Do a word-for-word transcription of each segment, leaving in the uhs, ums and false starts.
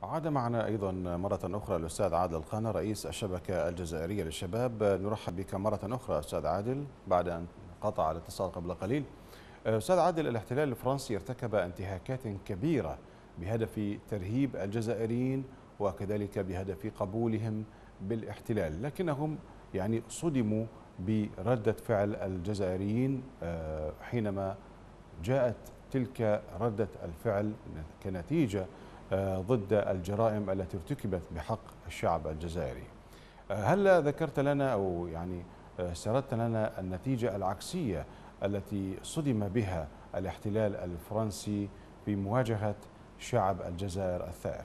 عاد معنا أيضا مرة أخرى الأستاذ عادل القانا رئيس الشبكة الجزائرية للشباب. نرحب بك مرة أخرى أستاذ عادل بعد أن قطع الاتصال قبل قليل. أستاذ عادل، الاحتلال الفرنسي ارتكب انتهاكات كبيرة بهدف ترهيب الجزائريين وكذلك بهدف قبولهم بالاحتلال، لكنهم يعني صدموا بردة فعل الجزائريين حينما جاءت تلك ردة الفعل كنتيجة ضد الجرائم التي ارتكبت بحق الشعب الجزائري. هل ذكرت لنا أو يعني سردت لنا النتيجة العكسية التي صدم بها الاحتلال الفرنسي في مواجهة شعب الجزائر الثائر؟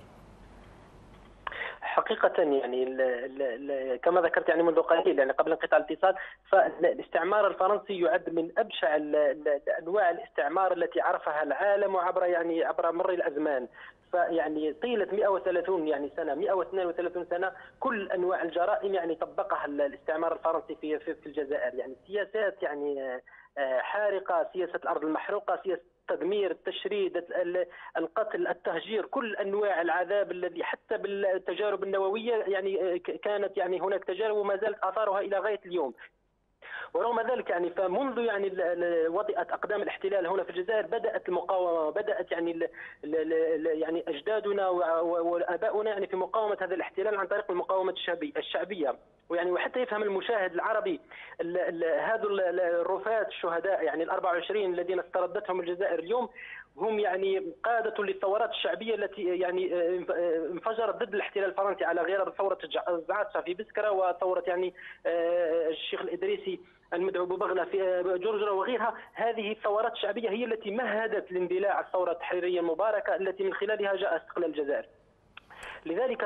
حقيقة يعني ال ال كما ذكرت يعني منذ قليل يعني قبل انقطاع الاتصال، فالاستعمار الفرنسي يعد من ابشع انواع الاستعمار التي عرفها العالم عبر يعني عبر مر الازمان. فيعني طيله مئة وثلاثين يعني سنه مئة واثنين وثلاثين سنه كل انواع الجرائم يعني طبقها الاستعمار الفرنسي في في الجزائر، يعني سياسات يعني حارقه، سياسه الارض المحروقه، سياسه التدمير، التشريد، القتل، التهجير، كل انواع العذاب الذي حتى بالتجارب النوويه يعني كانت يعني هناك تجارب وما زالت اثارها الى غايه اليوم. ورغم ذلك يعني فمنذ يعني وطئت اقدام الاحتلال هنا في الجزائر بدات المقاومه، بدات يعني يعني اجدادنا واباؤنا يعني في مقاومه هذا الاحتلال عن طريق المقاومه الشعبيه. ويعني وحتى يفهم المشاهد العربي هذا الرفات الشهداء يعني ال أربعة وعشرين الذين استردتهم الجزائر اليوم هم يعني قادة للثورات الشعبية التي يعني انفجرت ضد الاحتلال الفرنسي على غرار ثورة الزعاتشة في بسكرة وثورة يعني الشيخ الإدريسي المدعو ببغلة في جرجرة وغيرها. هذه الثورات الشعبية هي التي مهدت لاندلاع الثورة التحريرية المباركة التي من خلالها جاء استقلال الجزائر. لذلك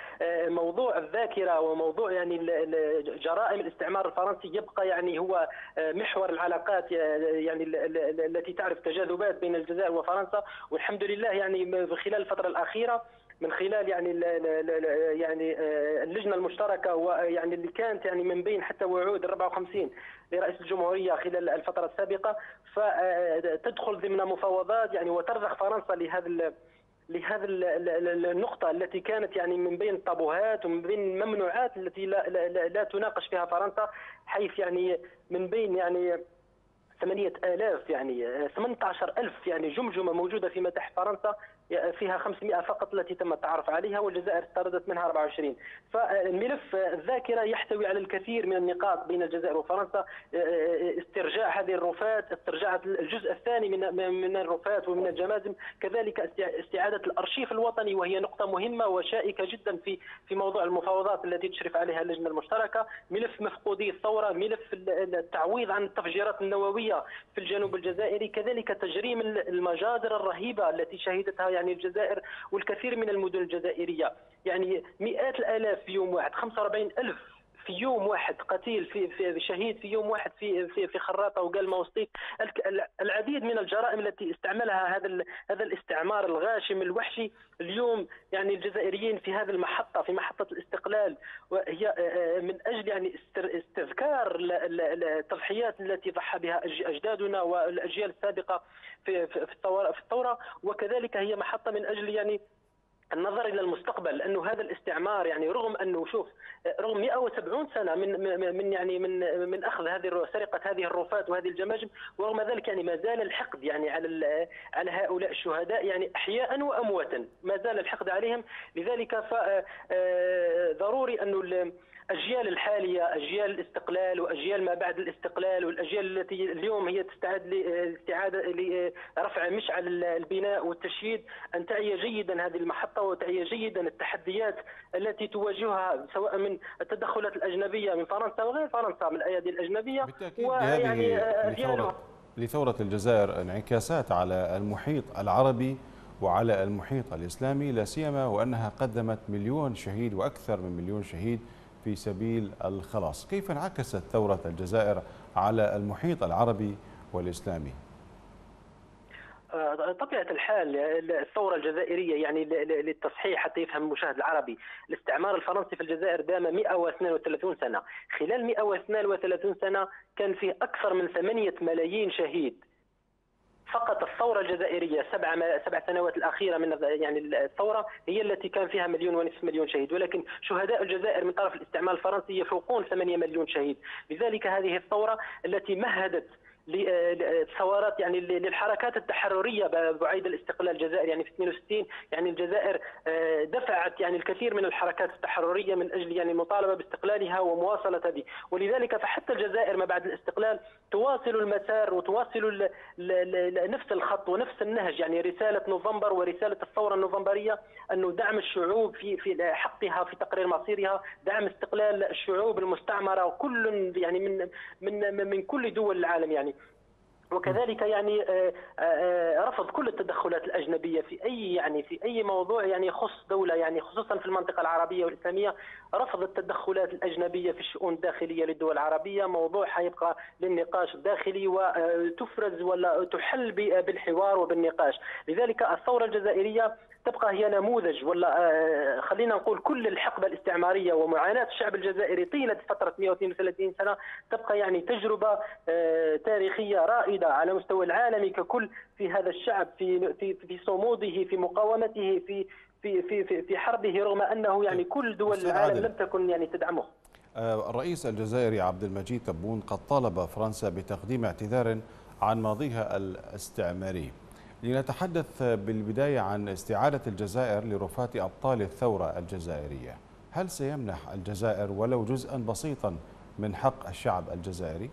فموضوع الذاكرة وموضوع يعني جرائم الاستعمار الفرنسي يبقى يعني هو محور العلاقات يعني التي تعرف تجاذبات بين الجزائر وفرنسا. والحمد لله يعني خلال الفترة الأخيرة من خلال يعني يعني اللجنه المشتركه ويعني اللي كانت يعني من بين حتى وعود الرابعة وخمسين لرئيس الجمهوريه خلال الفتره السابقه، فتدخل ضمن مفاوضات يعني وترضخ فرنسا لهذا لهذا النقطة التي كانت يعني من بين الطابوهات ومن بين الممنوعات التي لا, لا, لا تناقش فيها فرنسا، حيث يعني من بين يعني ثمانية آلاف يعني ثمانية عشر ألف يعني جمجمة موجودة في متاحف فرنسا، فيها خمسمئة فقط التي تم التعرف عليها والجزائر استردت منها أربعة وعشرين. فالملف الذاكرة يحتوي على الكثير من النقاط بين الجزائر وفرنسا، استرجاع هذه الرفات، استرجاع الجزء الثاني من من الرفات ومن الجماجم، كذلك استعادة الأرشيف الوطني وهي نقطة مهمة وشائكة جدا في في موضوع المفاوضات التي تشرف عليها اللجنة المشتركة. ملف مفقودي الثورة، ملف التعويض عن التفجيرات النووية في الجنوب الجزائري، كذلك تجريم المجازر الرهيبة التي شهدتها يعني الجزائر والكثير من المدن الجزائرية، يعني مئات الآلاف في يوم واحد، خمسة وأربعين ألف في يوم واحد قتيل في في شهيد في يوم واحد في في في خراطه وقلمه وسطيف. العديد من الجرائم التي استعملها هذا هذا الاستعمار الغاشم الوحشي. اليوم يعني الجزائريين في هذه المحطه في محطه الاستقلال وهي من اجل يعني استذكار التضحيات التي ضحى بها اجدادنا والاجيال السابقه في في الثوره في الثوره، وكذلك هي محطه من اجل يعني النظر الى المستقبل، لانه هذا الاستعمار يعني رغم انه شوف رغم مئة وسبعين سنه من من يعني من من اخذ هذه سرقه هذه الرفات وهذه الجماجم، ورغم ذلك يعني ما زال الحقد يعني على على هؤلاء الشهداء يعني احياء وامواتا، ما زال الحقد عليهم. لذلك فضروري انه الاجيال الحاليه، اجيال الاستقلال واجيال ما بعد الاستقلال والاجيال التي اليوم هي تستعد لاستعاده لرفع مشعل البناء والتشييد، ان تعي جيدا هذه المحطه وتعي جيدا التحديات التي تواجهها سواء من التدخلات الاجنبيه من فرنسا وغير فرنسا من الايادي الاجنبيه. بالتاكيد لهذه لثوره لثوره الجزائر انعكاسات على المحيط العربي وعلى المحيط الاسلامي، لا سيما وانها قدمت مليون شهيد واكثر من مليون شهيد في سبيل الخلاص. كيف انعكست ثورة الجزائر على المحيط العربي والإسلامي؟ طبيعة الحال الثورة الجزائرية يعني للتصحيح حتى يفهم المشاهد العربي، الاستعمار الفرنسي في الجزائر دام مئة واثنين وثلاثين سنة. خلال مئة واثنين وثلاثين سنة كان فيه أكثر من ثمانية ملايين شهيد فقط الثوره الجزائريه سبع سبع سنوات الاخيره من يعني الثوره هي التي كان فيها مليون ونصف مليون شهيد، ولكن شهداء الجزائر من طرف الاستعمار الفرنسي يفوقون ثمانية مليون شهيد. لذلك هذه الثوره التي مهدت للثورات يعني للحركات التحرريه بعيد الاستقلال الجزائر يعني في اثنين وستين، يعني الجزائر دفعت يعني الكثير من الحركات التحرريه من اجل يعني المطالبه باستقلالها ومواصله هذه، ولذلك فحتى الجزائر ما بعد الاستقلال تواصل المسار وتواصل نفس الخط ونفس النهج، يعني رساله نوفمبر ورساله الثوره النوفمبريه انه دعم الشعوب في في حقها في تقرير مصيرها، دعم استقلال الشعوب المستعمره كل يعني من من من كل دول العالم يعني. وكذلك يعني رفض كل التدخلات الاجنبيه في اي يعني في اي موضوع يعني يخص دوله، يعني خصوصا في المنطقه العربيه والاسلاميه، رفض التدخلات الاجنبيه في الشؤون الداخليه للدول العربيه، موضوع حيبقى للنقاش الداخلي وتفرز ولا تحل بالحوار وبالنقاش. لذلك الثوره الجزائريه تبقى هي نموذج، ولا خلينا نقول كل الحقبه الاستعماريه ومعاناه الشعب الجزائري طيله فتره مئة واثنين وثلاثين سنه تبقى يعني تجربه تاريخيه رائده على مستوى العالمي ككل في هذا الشعب، في في في صموده، في مقاومته، في في في في حربه، رغم انه يعني كل دول العالم لم تكن يعني تدعمه. الرئيس الجزائري عبد المجيد تبون قد طالب فرنسا بتقديم اعتذار عن ماضيها الاستعماري. لنتحدث بالبداية عن استعادة الجزائر لرفات أبطال الثورة الجزائرية، هل سيمنح الجزائر ولو جزءا بسيطا من حق الشعب الجزائري؟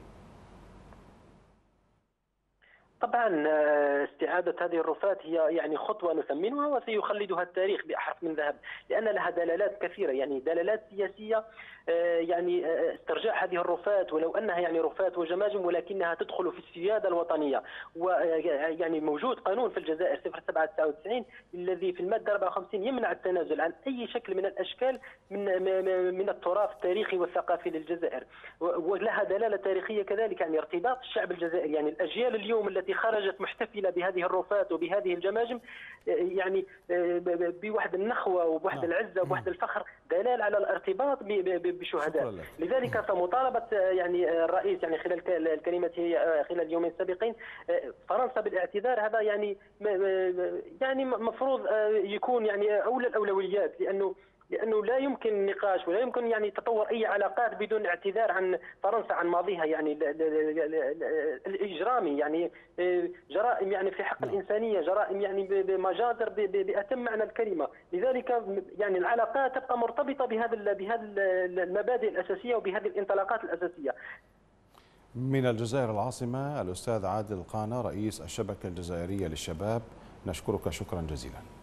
طبعا استعادة هذه الرفات هي يعني خطوة نثمنها وسيخلدها التاريخ بأحرف من ذهب، لأن لها دلالات كثيرة، يعني دلالات سياسية، يعني استرجاع هذه الرفات ولو أنها يعني رفات وجماجم ولكنها تدخل في السيادة الوطنية. ويعني موجود قانون في الجزائر صفر سبعة تسعة وتسعين الذي في المادة أربعة وخمسين يمنع التنازل عن أي شكل من الأشكال من من التراث التاريخي والثقافي للجزائر، ولها دلالة تاريخية كذلك، يعني ارتباط الشعب الجزائري، يعني الأجيال اليوم التي خرجت محتفلة بهذه الرفات وبهذه الجماجم يعني بوحد النخوة وبوحد العزة وبوحد الفخر، دلال على الارتباط بشهداء. لذلك فمطالبة يعني الرئيس يعني خلال كلمته خلال اليومين السابقين فرنسا بالاعتذار، هذا يعني يعني مفروض يكون يعني أولى الأولويات، لأنه لأنه لا يمكن نقاش ولا يمكن يعني تطور أي علاقات بدون اعتذار عن فرنسا عن ماضيها يعني الإجرامي، يعني جرائم يعني في حق الإنسانية، جرائم يعني بمجازر بأتم معنى الكلمة. لذلك يعني العلاقات تبقى مرتبطة بهذا بهذه المبادئ الأساسية وبهذه الانطلاقات الأساسية. من الجزائر العاصمة الأستاذ عادل قانة رئيس الشبكة الجزائرية للشباب، نشكرك شكرا جزيلا.